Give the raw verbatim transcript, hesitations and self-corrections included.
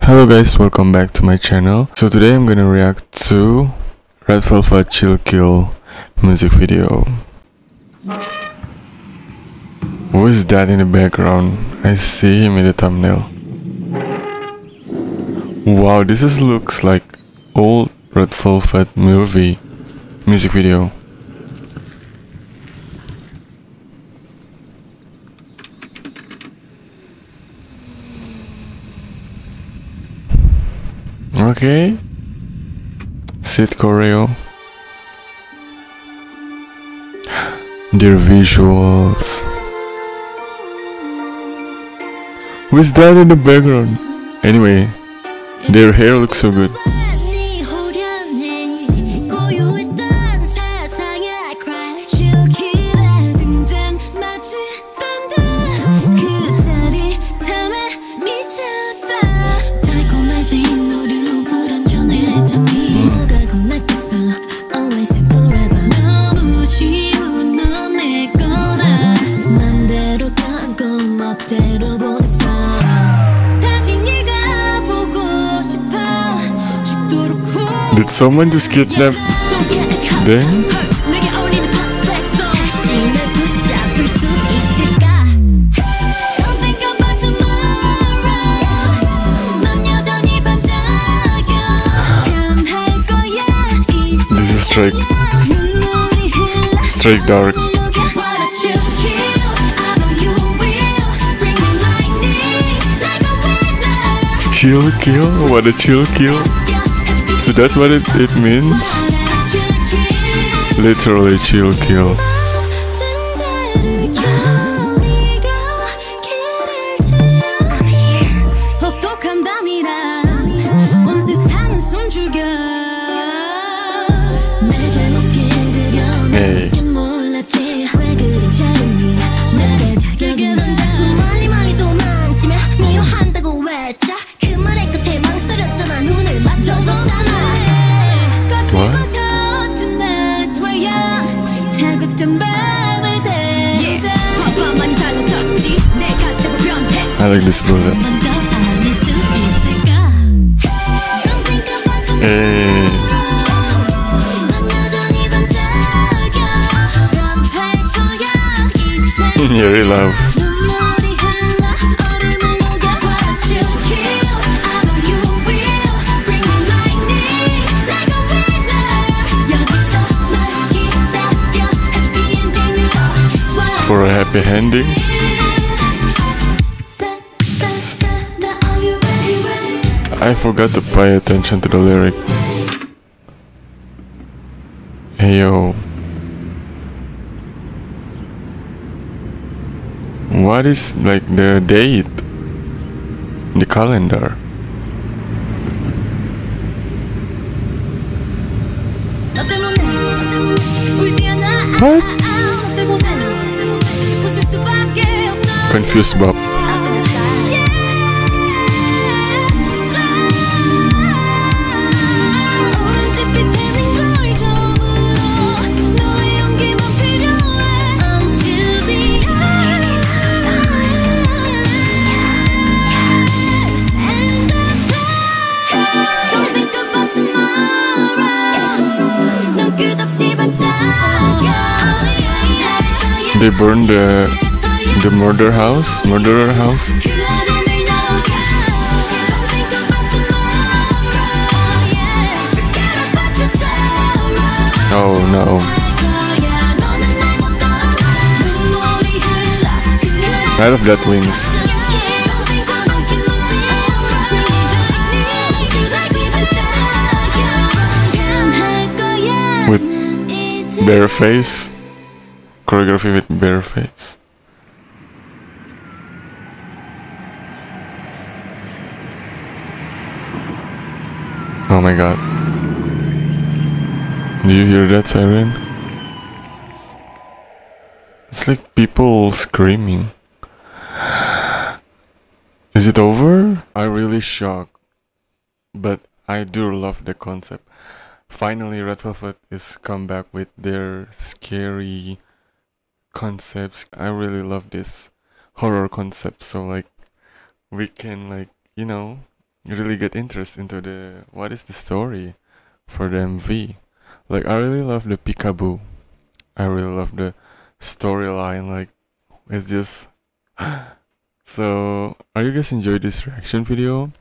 Hello guys, welcome back to my channel. So today I'm gonna react to Red Velvet Chill Kill music video. Who is that in the background? I see him in the thumbnail. Wow, this is looks like old Red Velvet movie music video. Okay, Sid Choreo. Their visuals. Who is that in the background? Anyway, their hair looks so good. Did someone just kidnap them? This is straight, straight dark. Chill kill? What a chill kill? So that's what it, it means? Literally chill kill. Hey. What? I like this bullet. Hey. You really love. For a happy ending. I forgot to pay attention to the lyric. Hey yo. What is like the date? The calendar. What? Confused Bob. They burned the the murder house, murderer house. Oh no. I love that wings. With bare face. Choreography with bare face. Oh my god. Do you hear that siren? It's like people screaming. Is it over? I'm really shocked. But I do love the concept. Finally, Red Velvet is come back with their scary concepts. I really love this horror concept. So like we can like, you know, you really get interest into the what is the story for the M V. Like I really love the peekaboo. I really love the storyline. Like it's just so. Are you guys enjoy this reaction video?